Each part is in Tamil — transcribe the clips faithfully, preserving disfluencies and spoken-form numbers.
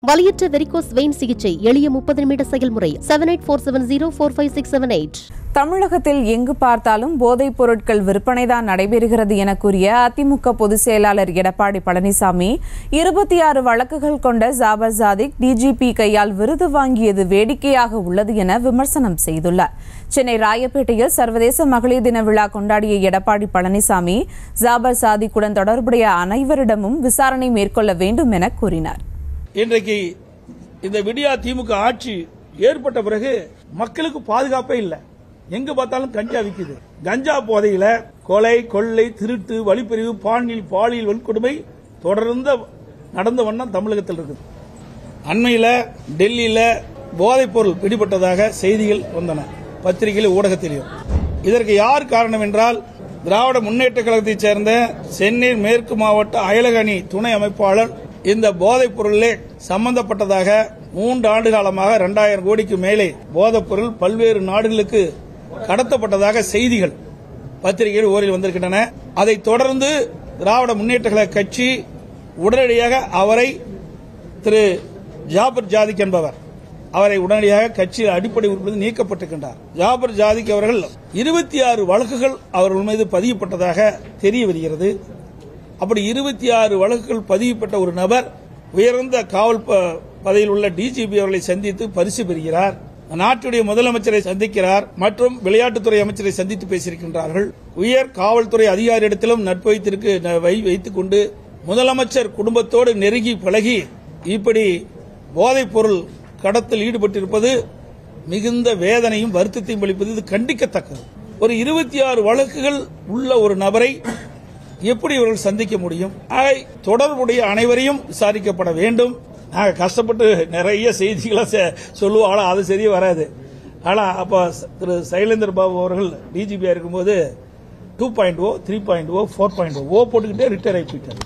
வலியற்ற வெரிகோஸ் வெயின் சிகிச்சை எளிய முப்பது நிமிட செயல்முறை. Seven eight four seven zero four five six seven eight. தமிழகத்தில் எங்கு பார்த்தாலும் போதைப் பொருட்கள் விற்பனைதான் நடைபெறுகிறது என கூறிய அதிமுக பொதுச் செயலாளர் எடப்பாடி பழனிசாமி இருபத்தி ஆறு வழக்குகள் கொண்ட ஜாபர் சாதிக் டிஜிபி கையால் விருது வாங்கியது வேடிக்கையாக உள்ளது என விமர்சனம் செய்துள்ளார். சென்னை ராயப்பேட்டையில் சர்வதேச மகளிர் தின விழா கொண்டாடிய எடப்பாடி பழனிசாமி ஜாபர் சாதிக்குடன் தொடர்புடைய அனைவரிடமும் விசாரணை மேற்கொள்ள வேண்டும் என கூறினார். இன்றைக்கு இந்த விடியா திமுக ஆட்சி ஏற்பட்ட பிறகு மக்களுக்கு பாதுகாப்பே இல்லை. எங்க பார்த்தாலும் கஞ்சா விற்குது. கஞ்சா போதையில கொலை, கொள்ளை, திருட்டு, வழிப்பறிவு, பாலியல் பாலியல் வன்கொடுமை தொடர்ந்து நடந்த வண்ணம் தமிழகத்தில் இருக்குது. அண்மையில் டெல்லியில போதைப் பொருள் பிடிபட்டதாக செய்திகள் வந்தன, பத்திரிகையில், ஊடகத்திலும். இதற்கு யார் காரணம் என்றால் திராவிட முன்னேற்ற கழகத்தைச் சேர்ந்த சென்னை மேற்கு மாவட்ட அயலக அணி துணை அமைப்பாளர் இந்த போதைப் பொருளிலே சம்பந்தப்பட்டதாக மூன்று ஆண்டு காலமாக இரண்டாயிரம் கோடிக்கு மேலே போதைப் பொருள் பல்வேறு நாடுகளுக்கு கடத்தப்பட்டதாக செய்திகள் பத்திரிகைகள் ஓரில் வந்திருக்கின்றன. அதைத் தொடர்ந்து திராவிட முன்னேற்ற கழக கட்சி உடனடியாக அவரை திரு ஜாபர் ஜாதிக் என்பவர் அவரை உடனடியாக கட்சியில் அடிப்படை உறுப்பினர் நீக்கப்பட்டிருக்கின்றார். ஜாபர் ஜாதிக் அவர்கள் இருபத்தி ஆறு வழக்குகள் அவர்கள் மீது பதியப்பட்டதாக தெரிய வருகிறது. அப்படி இருபத்தி ஆறு வழக்குகள் பதியப்பட்ட ஒரு நபர் உயர்ந்த காவல் பதவியில் உள்ள டிஜிபி அவர்களை சந்தித்து பரிசு பெறுகிறார். நாட்டுடைய முதலமைச்சரை சந்திக்கிறார் மற்றும் விளையாட்டுத்துறை அமைச்சரை சந்தித்து பேசியிருக்கின்றார்கள். உயர் காவல்துறை அதிகாரியிடத்திலும் நட்பு வைத்துக் கொண்டு முதலமைச்சர் குடும்பத்தோடு நெருங்கி பழகி இப்படி போதைப் பொருள் கடத்தல் ஈடுபட்டிருப்பது மிகுந்த வேதனையும் வருத்தத்தையும் அளிப்பது. இது கண்டிக்கத்தக்கது. ஒரு இருபத்தி ஆறு வழக்குகள் உள்ள ஒரு நபரை எப்படி இவர்கள் சந்திக்க முடியும்? தொடர்புடைய அனைவரையும் விசாரிக்கப்பட வேண்டும். நாங்கள் கஷ்டப்பட்டு நிறைய செய்திகளை சொல்லுவோம், ஆனால் அது சரியா வராது. ஆனால் அப்போ திரு சைலேந்திர பாபு அவர்கள் டிஜிபியா இருக்கும்போது two point o three point o four point o போட்டுக்கிட்டே ரிட்டையர் ஆகி போயிட்டார்.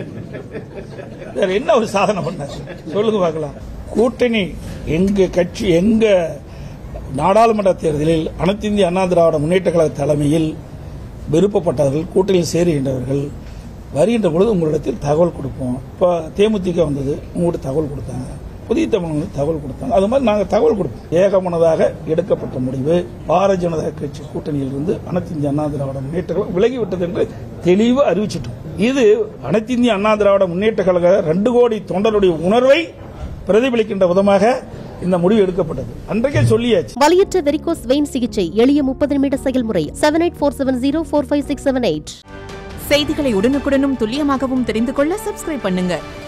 வேற என்ன ஒரு சாதனை பண்ணார் சொல்லுங்க பார்க்கலாம். கூட்டணி எங்க கட்சி எங்க நாடாளுமன்ற தேர்தலில் அனைத்து இந்திய அண்ணா திராவிட முன்னேற்ற கழக தலைமையில் விருப்பப்பட்டவர்கள் கூட்டணியில் சேருகின்றவர்கள் வருகின்ற பொழுது உங்களிடத்தில் தகவல் கொடுப்போம். இப்போ தேமுதிக வந்தது, உங்கள்கிட்ட தகவல் கொடுத்தாங்க. புதிய தமிழ் தகவல் கொடுத்தாங்க. அது மாதிரி நாங்கள் தகவல் கொடுப்போம். ஏகமனதாக எடுக்கப்பட்ட முடிவு பாரதிய ஜனதா கட்சி கூட்டணியில் இருந்து அனைத்து இந்திய அண்ணா திராவிட முன்னேற்ற கழகம் விலகிவிட்டது என்று தெளிவு அறிவிச்சிட்டோம். இது அனைத்து இந்திய அண்ணா திராவிட முன்னேற்ற கழக ரெண்டு கோடி தொண்டருடைய உணர்வை பிரதிபலிக்கின்ற விதமாக இந்த முடிவு எடுக்கப்பட்டது. அன்றைக்கே சொல்லியாச்சு. வலியற்ற வெரிகோஸ் வெயின் சிகிச்சை எளிய முப்பது நிமிட செயல்முறை. Seven eight four seven zero four five six seven eight. செய்திகளை உடனுக்குடனும் துல்லியமாகவும் தெரிந்து கொள்ள சப்ஸ்கிரைப் பண்ணுங்க.